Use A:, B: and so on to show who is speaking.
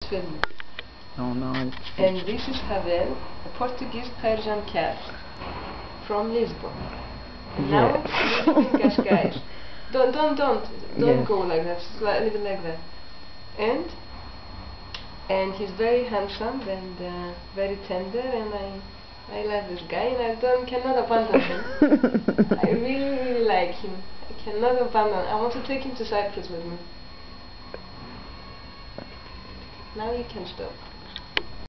A: film.
B: Oh no.
A: And this is Havel, a Portuguese Persian cat from Lisbon. And now he's living in Cascais. Don't
B: Yes.
A: go like that. Leave it like that. And he's very handsome and very tender, and I love this guy, and I cannot abandon him. I really like him. I cannot abandon. I want to take him to Cyprus with me. Now you can stop.